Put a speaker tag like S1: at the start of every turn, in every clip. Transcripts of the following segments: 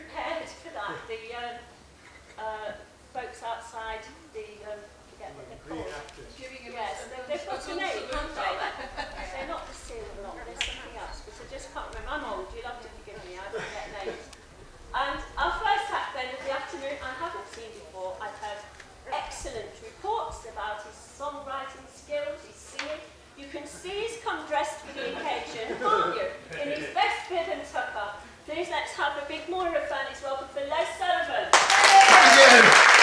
S1: prepared for that. The folks outside the, forget what they're called. Yes, they've got a name, haven't they? They're not the seal lot, they're something else, but I just can't remember. I'm old, you'll have to forgive me, I forget names. And our first act then of the afternoon, I haven't seen before. I've heard excellent reports about his songwriting skills, his singing. You can see he's come dressed for the occasion, can't you? In his best bib and tucker. Please let's have a big Moira fan as welcome for Les Sullivan.
S2: Thank you.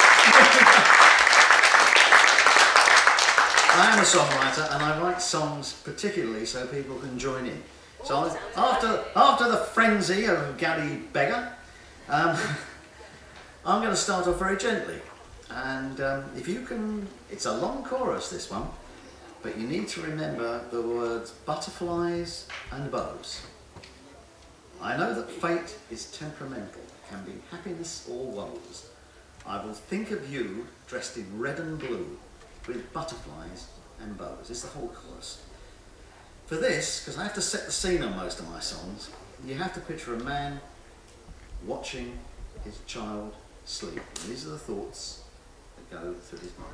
S2: I am a songwriter and I write songs particularly so people can join in. So after the frenzy of Gary Beggar, I'm going to start off very gently. And if you can, it's a long chorus this one, but you need to remember the words butterflies and bows. I know that fate is temperamental, can be happiness or woes. I will think of you dressed in red and blue with butterflies and bows. It's the whole chorus. For this, because I have to set the scene on most of my songs, you have to picture a man watching his child sleep. And these are the thoughts that go through his mind.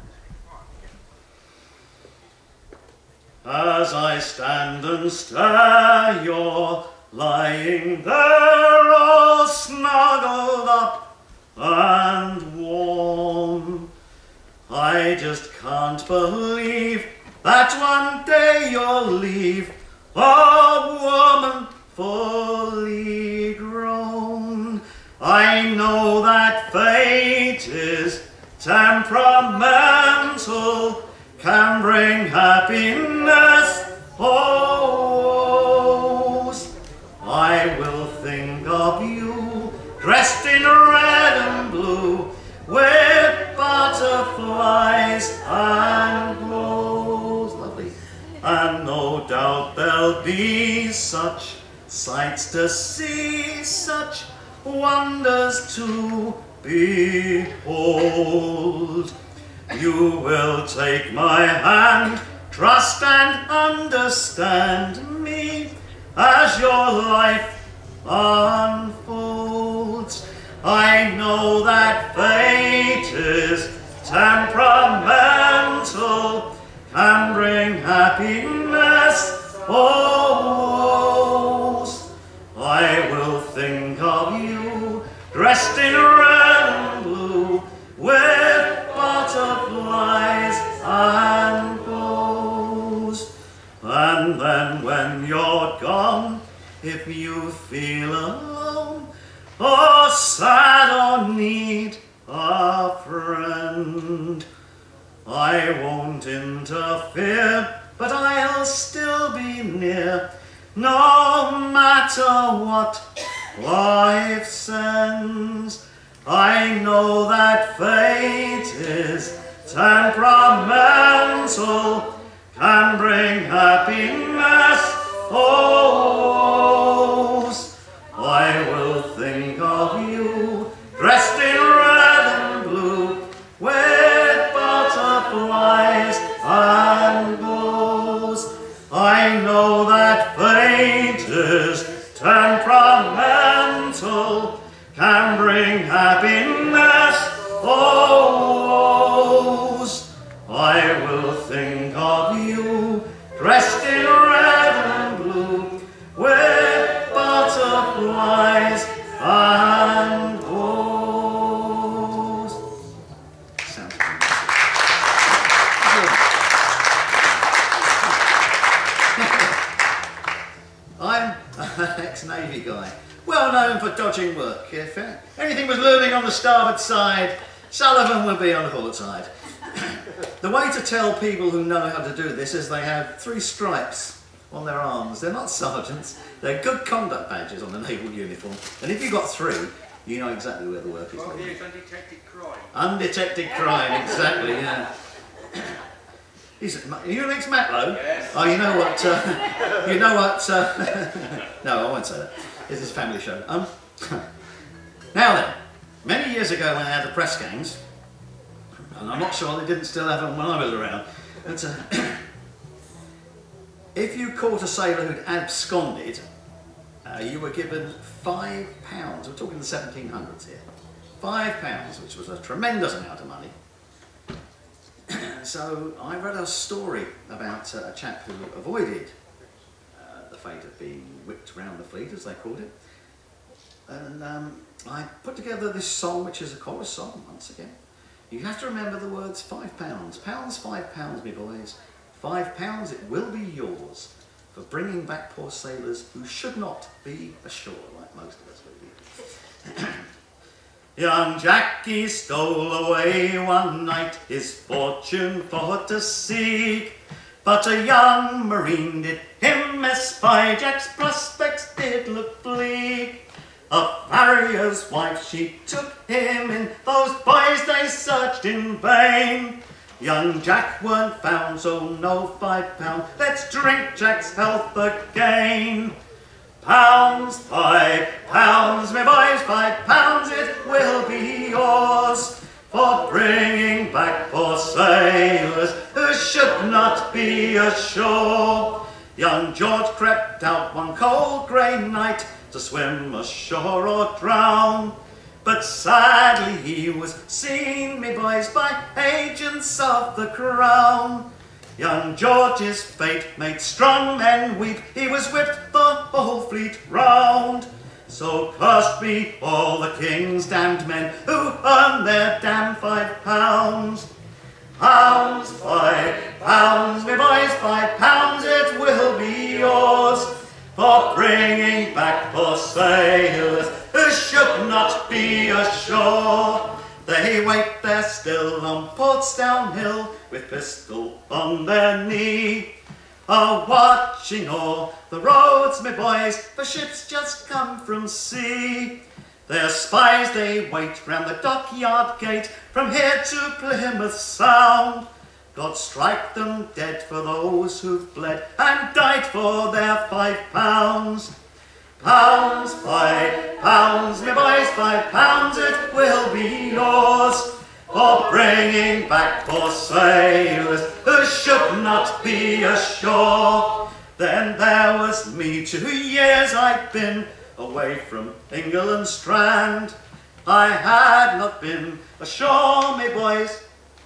S2: As I stand and stare, you're lying there all snuggled up and warm. I just can't believe that one day you'll leave a woman fully grown. I know that fate is temperamental, can bring happiness or woes. I will think of you dressed in red and blue with butterflies and bows. Lovely. And no doubt there'll be such sights to see, such wonders to behold. You will take my hand, trust and understand me as your life unfolds. I know that fate is temperamental, can bring happiness or woes. I will think of you dressed in red and blue with butterflies and bows. And then when you're gone, if you feel alone or sad or need a friend, I won't interfere, but I'll still be near, no matter what life sends. I know that fate is temperamental, can bring happiness or woes. I will think of you dressed in red and blue with butterflies and bows. I know that fate is temperamental, can bring happiness or woes. I will think of you dressed in red and blue with butterflies and bows. Sounds I'm an ex-Navy guy, well known for dodging work. If anything was looming on the starboard side, Sullivan would be on the port side. The way to tell people who know how to do this is they have 3 stripes on their arms. They're not sergeants, they're good conduct badges on the naval uniform. And if you've got 3, you know exactly where the work is.
S3: Well, here's undetected crime.
S2: Undetected crime, exactly, yeah. Are you an ex-Matlow?
S3: Yes.
S2: Oh, you know what, no, I won't say that. This is a family show. Now then, many years ago when I had the press gangs, and I'm not sure they didn't still have them when I was around, but if you caught a sailor who'd absconded, you were given £5. We're talking the 1700s here. £5, which was a tremendous amount of money. So I read a story about a chap who avoided the fate of being whipped round the fleet, as they called it. And I put together this song, which is a chorus song, once again. You have to remember the words £5. Pounds, £5, me boys. £5 it will be yours for bringing back poor sailors who should not be ashore, like most of us would be. Young Jackie stole away one night, his fortune for to seek. But a young marine did him espy, Jack's prospects did look bleak. A farrier's wife, she took him in, those boys they searched in vain. Young Jack weren't found, so no £5, let's drink Jack's health again. Pounds, £5, me boys, £5 it will be yours for bringing back poor sailors who should not be ashore. Young George crept out one cold grey night to swim ashore or drown, but sadly he was seen, me boys, by agents of the crown. Young George's fate made strong men weep, he was whipped the whole fleet round. So cursed be all the king's damned men who earn their damned £5. Pounds, £5, me boys, £5 it will be yours for bringing back poor sailors who should not be ashore. They wait there still on Portsdown Hill with pistol on their knee, watching all the roads, me boys, for ships just come from sea. Their spies they wait round the dockyard gate from here to Plymouth Sound. God strike them dead for those who've bled and died for their £5. Pounds, £5, me boys, £5 it will be yours for bringing back poor sailors who should not be ashore. Then there was me, 2 years I'd been away from England strand. I had not been ashore, me boys.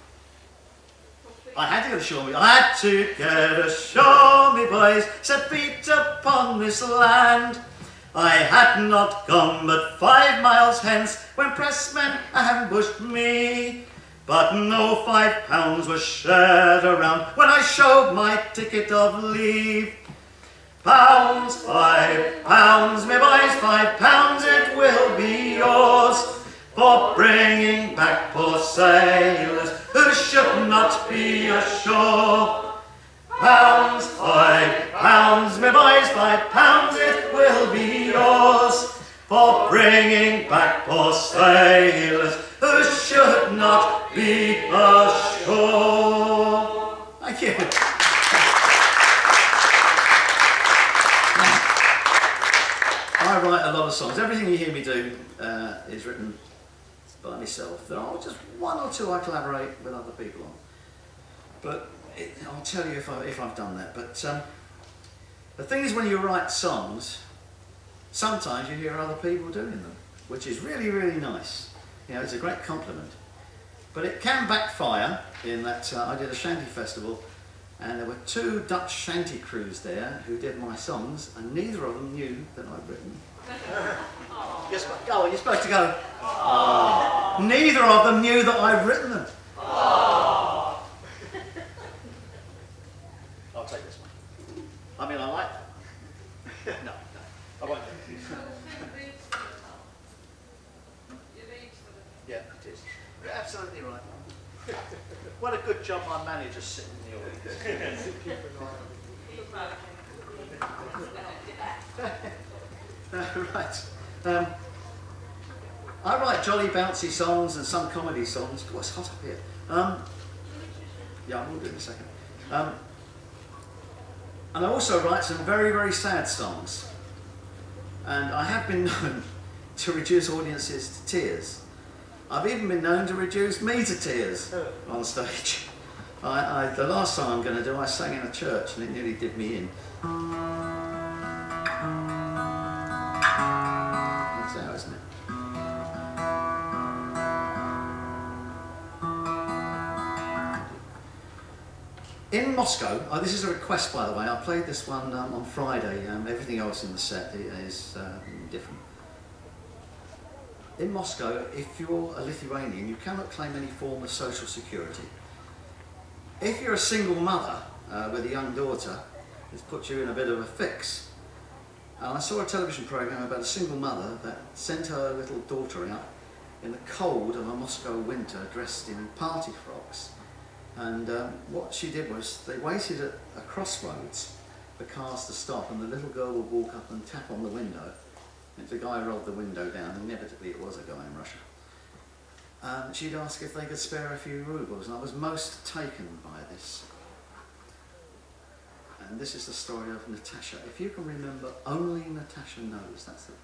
S2: I had to get ashore, I had to get ashore, me boys, set feet upon this land. I had not gone but 5 miles hence when pressmen ambushed me. But no £5 was shared around when I showed my ticket of leave. Pounds, £5, me boys, £5 it will be yours for bringing back poor sailors who should not be ashore. Pounds, £5, me boys, £5 it will be yours for bringing back poor sailors who should not be ashore. Thank you. I write a lot of songs. Everything you hear me do is written by myself. There are just 1 or 2 I collaborate with other people on. But I'll tell you if I've done that. But the thing is, when you write songs, sometimes you hear other people doing them, which is really, really nice. You know, it's a great compliment. But it can backfire in that I did a shanty festival, and there were 2 Dutch shanty crews there who did my songs, and neither of them knew that I'd written them. You're supposed to go, oh. Neither of them knew that I'd written them. Oh. I'll take this one. I mean, I like that one. No, I won't do it. Yeah, it is. You're absolutely right. What a good job my manager's sitting in the audience. Right. I write jolly bouncy songs and some comedy songs. Oh, it's hot up here. Yeah, I will do in a second. And I also write some very, very sad songs. And I have been known to reduce audiences to tears. I've even been known to reduce me to tears on stage. The last song I'm going to do, I sang in a church and it nearly did me in. In Moscow, this is a request by the way, I played this one on Friday, everything else in the set is different. In Moscow, if you're a Lithuanian, you cannot claim any form of social security. If you're a single mother with a young daughter, it's put you in a bit of a fix. And I saw a television program about a single mother that sent her little daughter out in the cold of a Moscow winter dressed in party frocks. And what she did was they waited at a crossroads for cars to stop, and the little girl would walk up and tap on the window. If the guy rolled the window down, inevitably it was a guy in Russia, she'd ask if they could spare a few rubles, and I was most taken by this. And this is the story of Natasha. If you can remember, Only Natasha Knows, that's the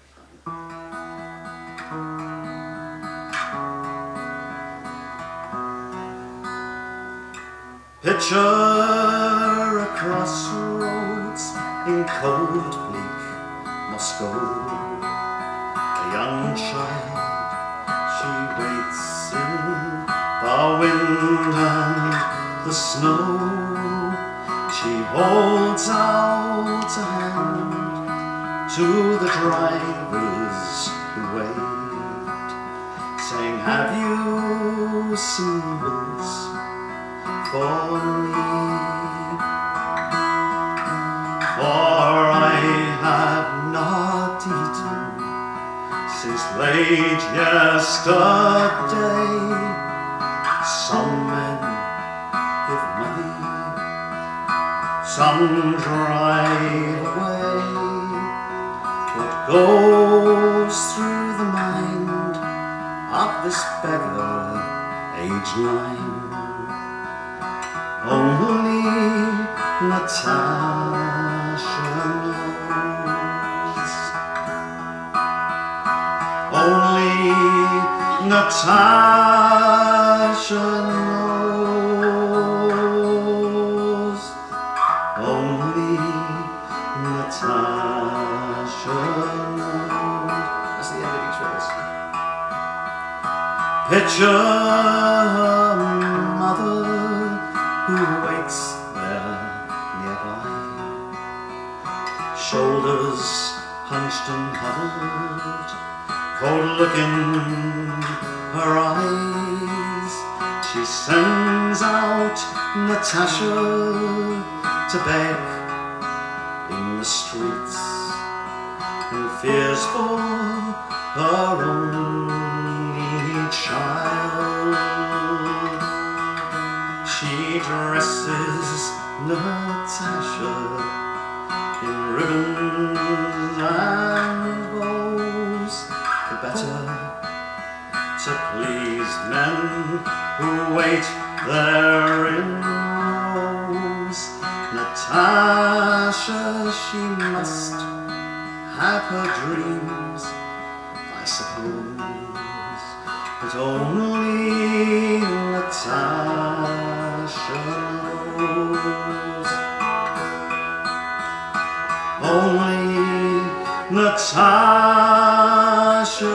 S2: Picture a crossroads in cold, bleak Moscow. A young child, she waits in the wind and the snow. She holds out a hand to the drivers who wait, saying, "Have you symbols for me? For I have not eaten since late yesterday." Some men give money, some drive away. What goes through the mind of this beggar, age 9? Only Natasha knows. Only Natasha knows. Only Natasha knows. That's the end of each verse. Picture her mother who waits there nearby, shoulders hunched and huddled, cold look in her eyes. She sends out Natasha to beg in the streets, and fears for her only child. She dresses Natasha in ribbons and bows, the better to please men who wait there in rows. Natasha, she must have her dreams, I suppose, but only Natasha knows. Only Natasha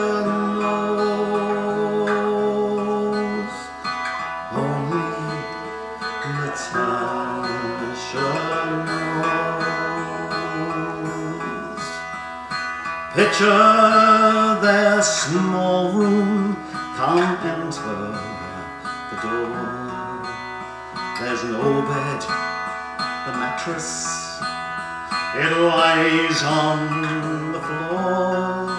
S2: knows. Only Natasha knows. Picture their small room, can't enter the door. There's no bed, the mattress, it lies on the floor.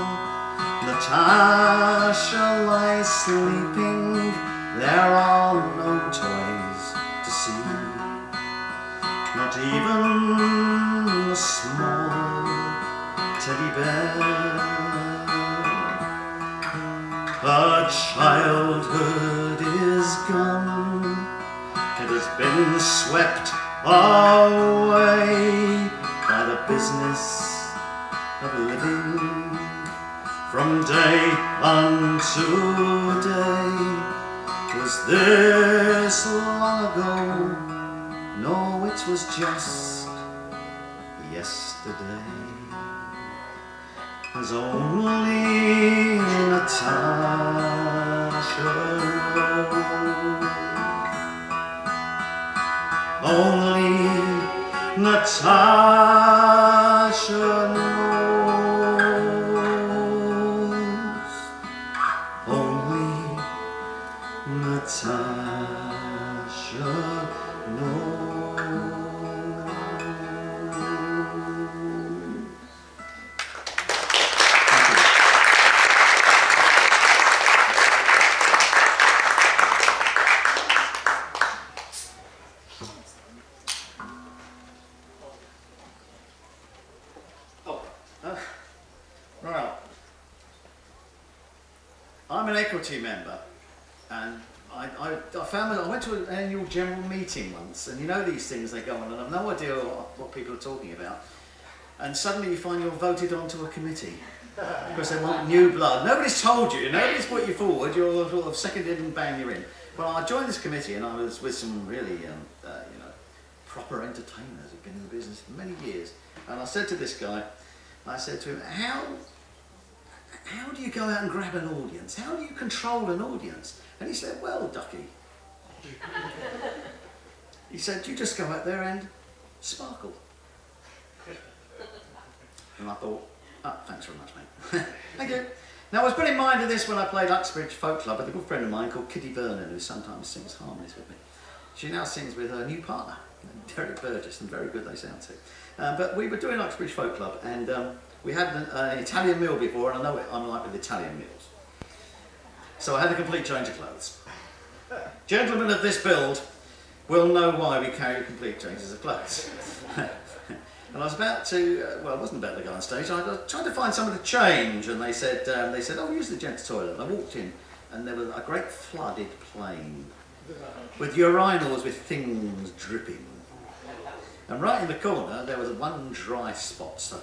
S2: Natasha lies sleeping, there are no toys to see, not even a small teddy bear. Her childhood is gone, it has been swept away by the business of living. From day unto day, was this long ago? No, it was just yesterday. As only Natasha knows. Only Natasha knows, only Natasha knows. Right. I'm an equity member, and I found that I went to an annual general meeting once, and you know these things, they go on, and I've no idea what people are talking about, and suddenly you find you're voted onto a committee because they want new blood. Nobody's told you, nobody's put you forward, you're sort of seconded and bang, you're in. Well, I joined this committee, and I was with some really, proper entertainers who've been in the business for many years, and I said to this guy, I said to him, how do you go out and grab an audience? How do you control an audience? And he said, well, Ducky, he said, you just go out there and sparkle. And I thought, oh, thanks very much, mate. Thank you. Now, I was put in mind of this when I played Uxbridge Folk Club with a good friend of mine called Kitty Vernon, who sometimes sings harmonies with me. She now sings with her new partner, Derek Burgess, and very good they sound too. But we were doing Uxbridge Folk Club, and we had an Italian meal before, and I know what I'm like with Italian meals. So I had a complete change of clothes. Gentlemen of this build will know why we carry complete changes of clothes. And I was about to, well, I wasn't about to go on stage, I was trying to find someone to change, and they said, oh, use the gents' toilet. And I walked in, and there was a great flooded plain with urinals with things dripping. And right in the corner, there was one dry spot, so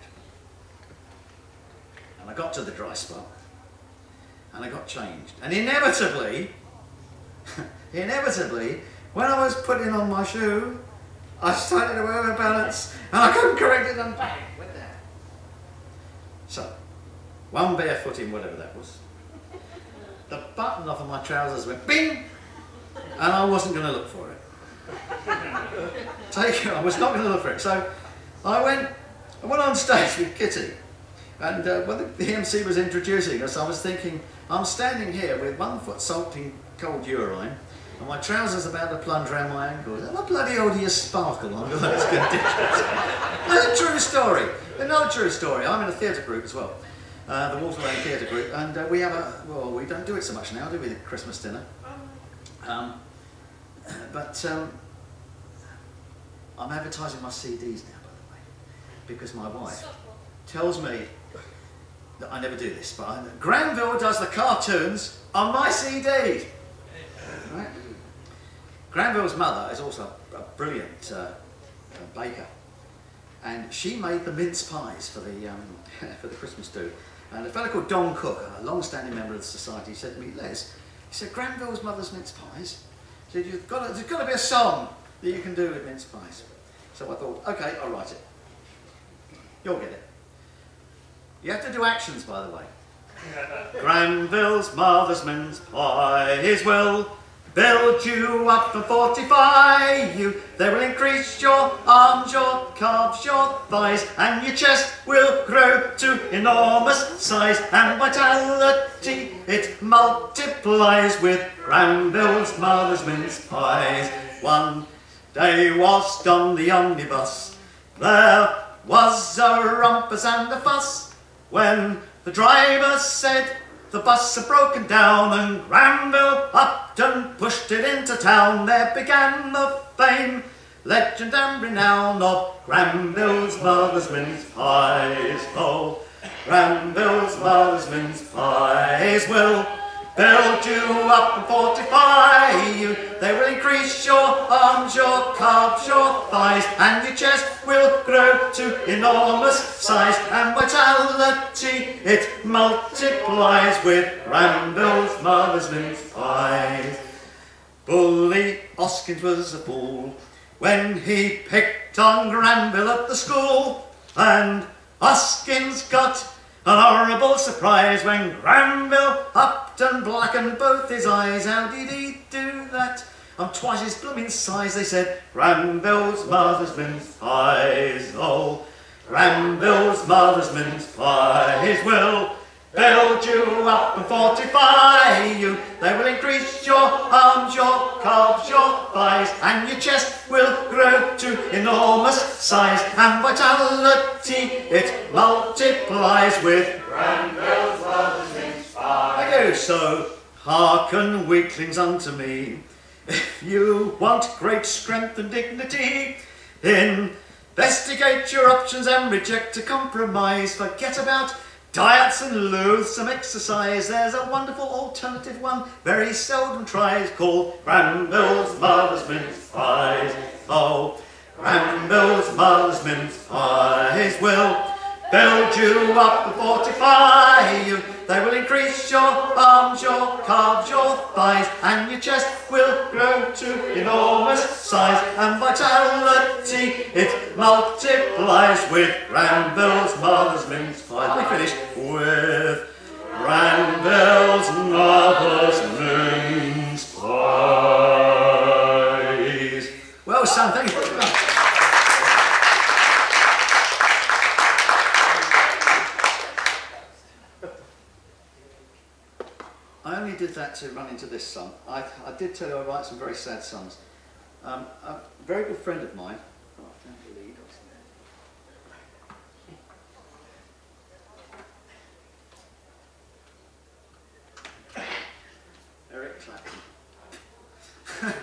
S2: and I got to the dry spot, and I got changed. And inevitably, when I was putting on my shoe, I started to wear a balance, and I couldn't correct it, and bang, went down. So, one barefooting, whatever that was, the button off of my trousers went bing, and I wasn't going to look for it. I was not going to look for it. So I went on stage with Kitty, and when the MC was introducing us, I was thinking, I'm standing here with 1 foot soaked in cold urine, and my trousers about to plunge around my ankles. And what bloody hell do you sparkle under those conditions? That's a true story. Another true story. I'm in a theatre group as well, the Walter Lane Theatre Group, and we have we don't do it so much now, do we, the Christmas dinner? But I'm advertising my CDs now, by the way, because my wife tells me that I never do this, but Granville does the cartoons on my CD. Right? Granville's mother is also a brilliant baker, and she made the mince pies for the for the Christmas do. And a fellow called Don Cook, a long-standing member of the society, said to me, Les, he said, Granville's mother's mince pies. He said, there's got to be a song that you can do with mince pies. So I thought, okay, I'll write it. You'll get it. You have to do actions, by the way. Granville's mother's mince pies will build you up and fortify you. They will increase your arms, your calves, your thighs, and your chest will grow to enormous size. And vitality it multiplies with Granville's mother's mince pies. One day whilst on the omnibus, there was a rumpus and a fuss, when the driver said the bus had broken down, and Granville upped and pushed it into town. There began the fame, legend and renown of Granville's mother's mince pies. Oh, Granville's mother's mince pies will build you up and fortify you. They will increase your arms, your calves, your thighs, and your chest will grow to enormous size. And vitality it multiplies with Granville's mother's mince pies. Bully Hoskins was a fool when he picked on Granville at the school, and Hoskins got an horrible surprise when Granville upped and blackened both his eyes. How did he do that? I'm twice his blooming size. They said, Granville's mother's mince pies, oh, Granville's mother's mince pies will build you up and fortify you. They will increase your arms, your calves, your thighs, and your chest will grow to enormous size, and vitality it multiplies with Granville's mother's mince pies. I do so. Hearken, weaklings, unto me. If you want great strength and dignity, investigate your options and reject a compromise. Forget about diets and loathsome exercise. There's a wonderful alternative one, very seldom tried, called Granville's mother's mince pies. Oh, Granville's mother's mince pies will build you up and fortify you. They will increase your arms, your calves, your thighs, and your chest will grow to enormous size, and vitality it multiplies with Granville's mother's mince pies. We finish with Granville's mother's mince pies. Well, Sam, thank you very much. I only did that to run into this song. I did tell you I write some very sad songs. A very good friend of mine, Eric Clapton.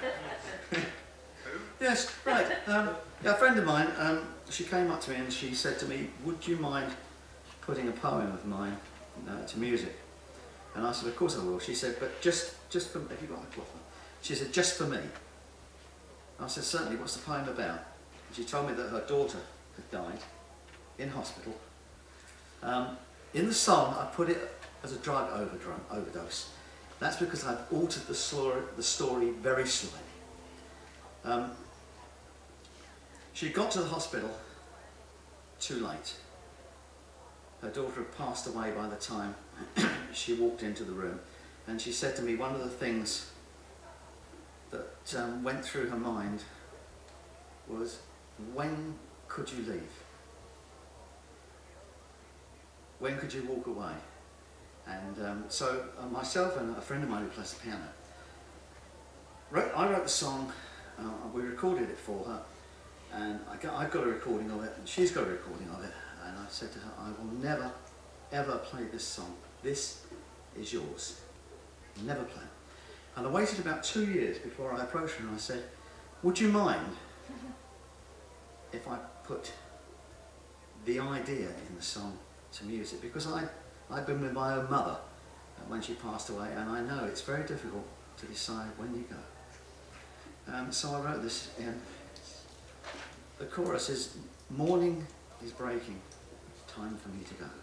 S2: Yes, right. A friend of mine, she came up to me and she said to me, would you mind putting a poem of mine to music? And I said, of course I will. She said, but just for, have you got a cloth? She said, just for me. I said, certainly, what's the poem about? And she told me that her daughter had died in hospital. In the song, I put it as a drug overdose. That's because I've altered the story very slightly. She got to the hospital too late. Her daughter had passed away by the time she walked into the room, and she said to me one of the things that went through her mind was, when could you leave? When could you walk away? And so myself and a friend of mine who plays the piano, I wrote the song, we recorded it for her, and I've got a recording of it, and she's got a recording of it, and I said to her, I will never ever play this song. This is yours. Never play it. And I waited about 2 years before I approached her and I said, would you mind if I put the idea in the song to music? Because I've been with my own mother when she passed away, and I know it's very difficult to decide when you go. So I wrote this in. The chorus is, morning is breaking, time for me to go.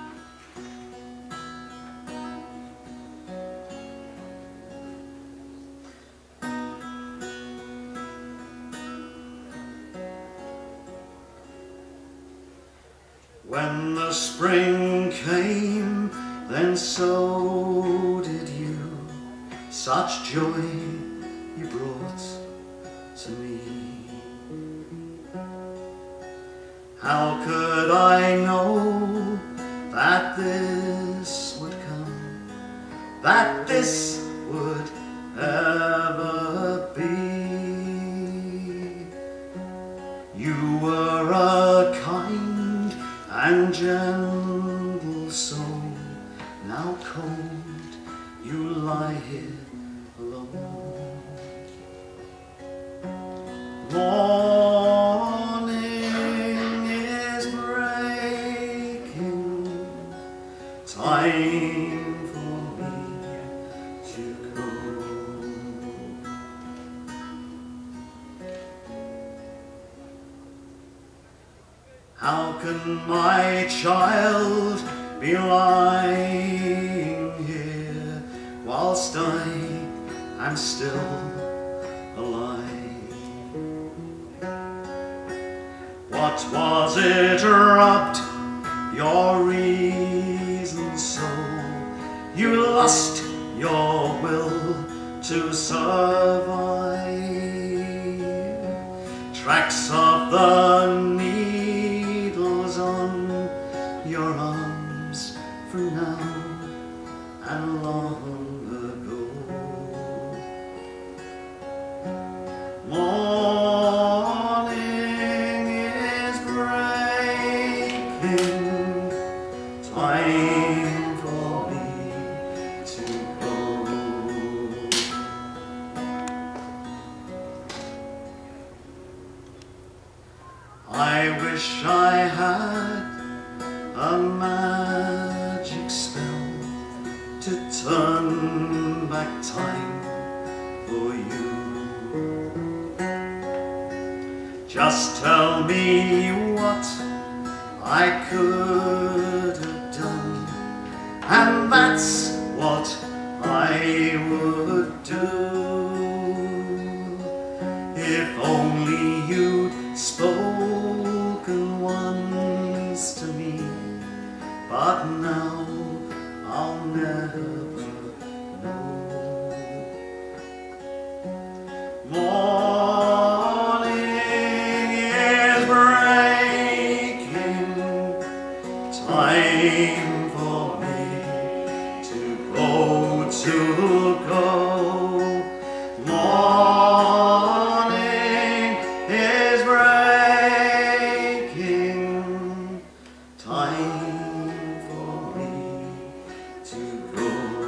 S2: When the spring came, then so did you. Such joy you brought to me. How could I know that this would come, that this would ever be? You were a kind and gentle soul, now cold you lie here alone. Morning is breaking, time for me to go. How can my child be lying here whilst I am still alive? What was it robbed your reason so? You lost your will to survive. the needles on your arms from now and long ago. Morning is breaking, time for me to go. I wish I had a magic spell to turn back time for you. Just tell me what I could have done, and that's what I would do. If only you'd spoken once to me, but now I'll never know. Morning is breaking, time for me to go, to go. Morning is breaking, time for me to go.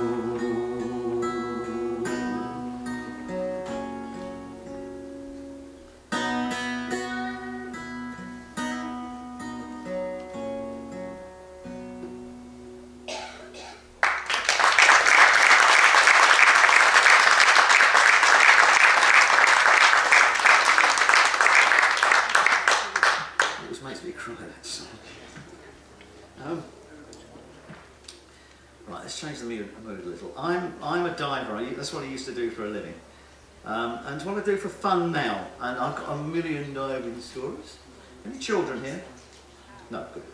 S2: It always makes me cry, that song. Right, let's change the mood a little. I'm a diver. That's what I used to do for a living. And it's what I do for fun now. And I've got a million diving stories. Any children here? No, good.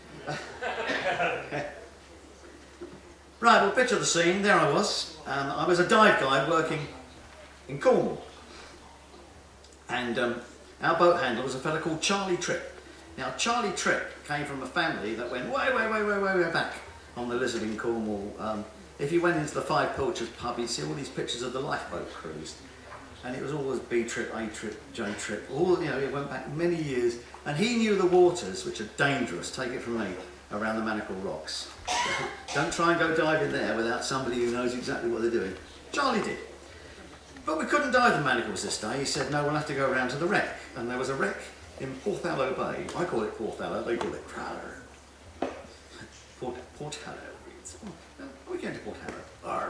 S2: Right, well, picture the scene. There I was. I was a dive guide working in Cornwall. And our boat handler was a fellow called Charlie Tripp. Now, Charlie Tripp came from a family that went way, way, way, way, way, way back on the Lizard in Cornwall. If you went into the Five Pilchers pub, you'd see all these pictures of the lifeboat crews. And it was always B Tripp, A Tripp, J Tripp, all, you know, it went back many years. And he knew the waters, which are dangerous, take it from me, around the Manacle Rocks. Don't try and go diving there without somebody who knows exactly what they're doing. Charlie did. But we couldn't dive the Manacles this day. He said, no, we'll have to go around to the wreck. And there was a wreck in Porthallow Bay. I call it Porthallow, they call it Prowler. Porthallow. We're going to Porthallow.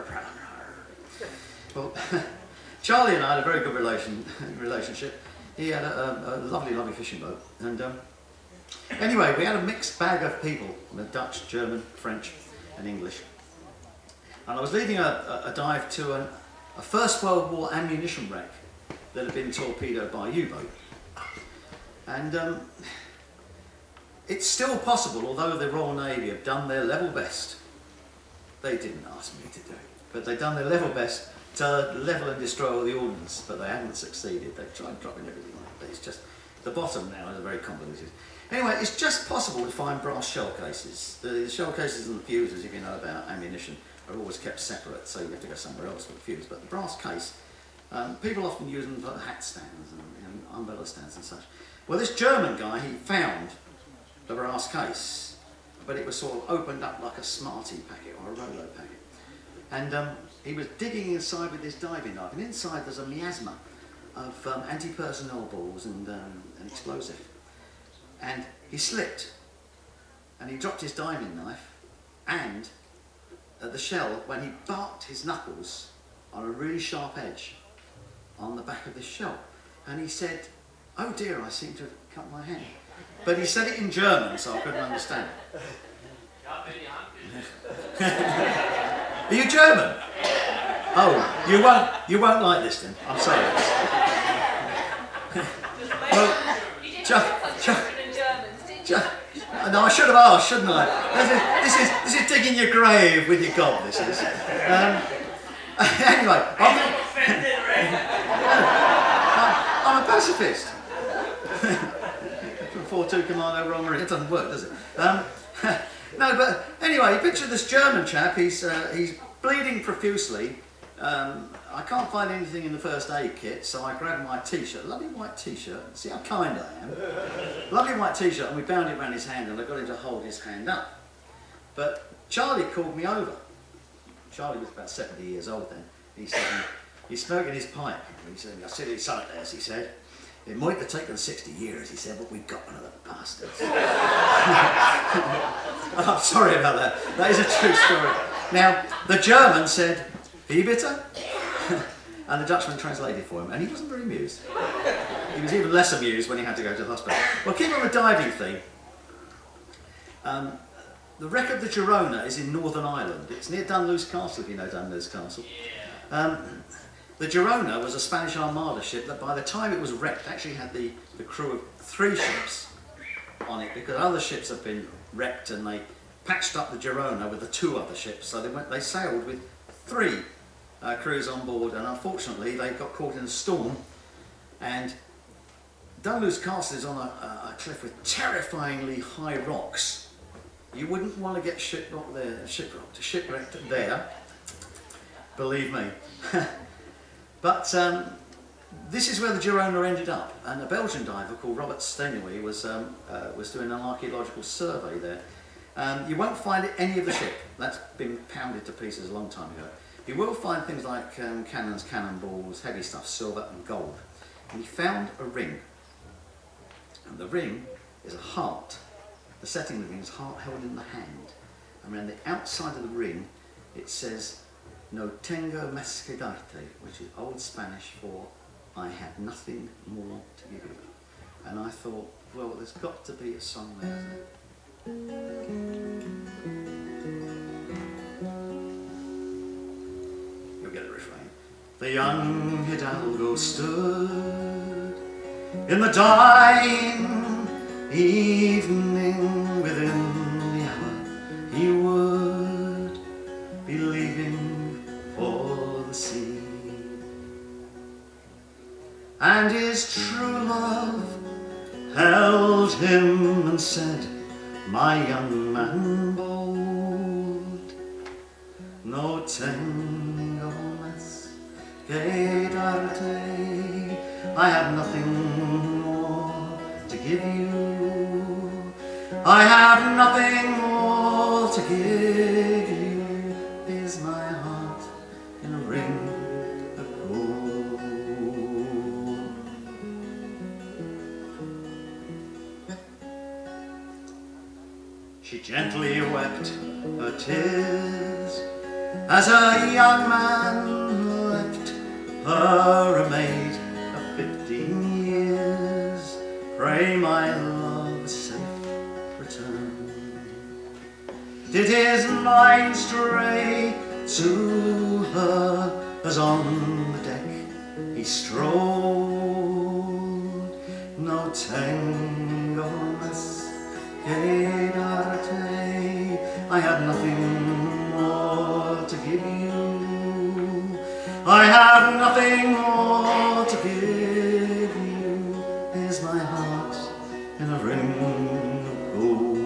S2: Well, Charlie and I had a very good relationship. He had a lovely, lovely fishing boat. And anyway, we had a mixed bag of people, Dutch, German, French and English. And I was leading a dive to a First World War ammunition wreck that had been torpedoed by a U-boat. And it's still possible, although the Royal Navy have done their level best. They didn't ask me to do it, but they've done their level best to level and destroy all the ordnance, but they haven't succeeded. They've tried dropping everything on it, but it's just, the bottom now is very convoluted. Anyway, it's just possible to find brass shell cases. The shell cases and the fuses, if you know about ammunition, are always kept separate, so you have to go somewhere else for the fuse. But the brass case, people often use them for hat stands and umbrella stands and such. Well, this German guy, he found the brass case, but it was sort of opened up like a Smartie packet or a Rolo packet. And he was digging inside with this diving knife, and inside there's a miasma of anti-personnel balls and an explosive. And he slipped, and he dropped his diving knife, and the shell, when he barked his knuckles on a really sharp edge on the back of this shell, and he said, "Oh dear, I seem to have cut my hand." But he said it in German, so I couldn't understand it. Are you German? Oh, you won't like this then. I'm sorry. Well, no, I should have asked, shouldn't I? This is digging your grave with your gob. This is. Anyway, I'm a pacifist. 4-2 Commando Romery. It doesn't work, does it? No, but anyway, picture this German chap. He's bleeding profusely. I can't find anything in the first aid kit, so I grabbed my t-shirt, lovely white t-shirt. See how kind I am. Lovely white t-shirt, and we bound it around his hand, and I got him to hold his hand up. But Charlie called me over. Charlie was about 70 years old then. He said, he's smoking his pipe. He said, I said, it's something else, he said. It might have taken 60 years, he said, but we've got one of the bastards. I'm sorry about that. That is a true story. Now, the German said, "Wie bitte?" And the Dutchman translated for him, and he wasn't very amused. He was even less amused when he had to go to the hospital. Well, keep on the diving theme. The wreck of the Girona is in Northern Ireland. It's near Dunluce Castle, if you know Dunluce Castle. The Girona was a Spanish Armada ship that by the time it was wrecked actually had the crew of 3 ships on it, because other ships had been wrecked and they patched up the Girona with the 2 other ships. So they sailed with 3 crews on board, and unfortunately they got caught in a storm, and Dunluce Castle is on a cliff with terrifyingly high rocks. You wouldn't want to get shipwrecked there, believe me. But this is where the Girona ended up, and a Belgian diver called Robert Stenui was doing an archaeological survey there. You won't find any of the ship. That's been pounded to pieces a long time ago. You will find things like cannons, cannonballs, heavy stuff, silver and gold. And he found a ring. And the ring is a heart. The setting of the ring is a heart held in the hand. And around the outside of the ring it says, "No tengo más que darte," which is Old Spanish for "I have nothing more to give you." And I thought, well, there's got to be a song there. You'll get the refrain. The young Hidalgo stood in the dying evening. Within the hour he would be leaving for the sea, and his true love held him and said, "My young man bold, no tengo más que darte. I have nothing more to give you. I have nothing more to give you. Is my heart in a ring of gold." She gently wept her tears as her young man left her, a maid of 15 years. Pray my love safe return. Did his mind stray to her as on the deck he strolled? No tengo más que darte. I have nothing more to give you. I have nothing more to give you. Is my heart in a ring of gold?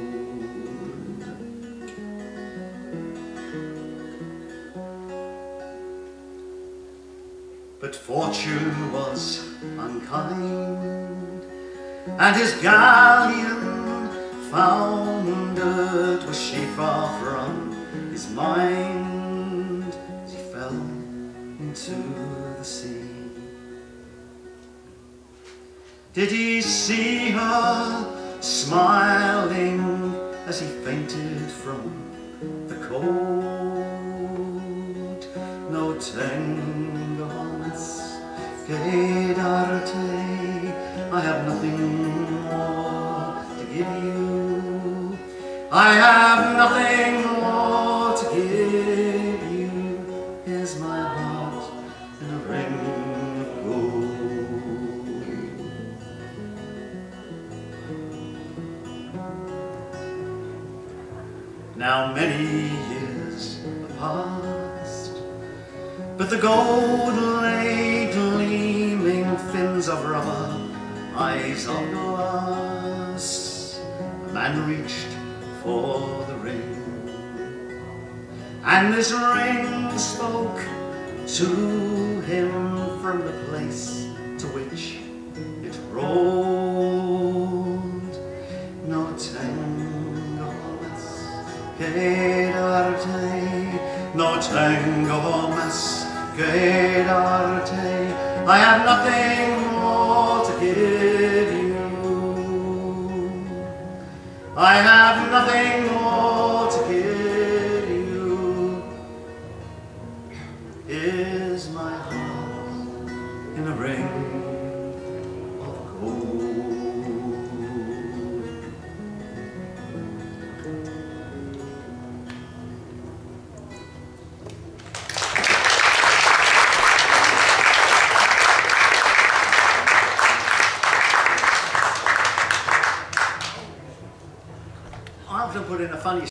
S2: But fortune was unkind, and his galleon foundered. Was she far from his mind as he fell into the sea? Did he see her smiling as he fainted from the cold? No tengo más que darte. I have nothing more to give you. I have nothing more to give you. Is my heart in a ring of gold? Now many years have passed, but the gold lay gleaming, fins of rubber eyes on glass. A man reached for the ring, and this ring spoke to him from the place to which it rolled. No tango mas quedarte, no tango mas quedarte. I have nothing more to give you. I have nothing more to give you. Is my heart in a ring of gold? I often put in a funny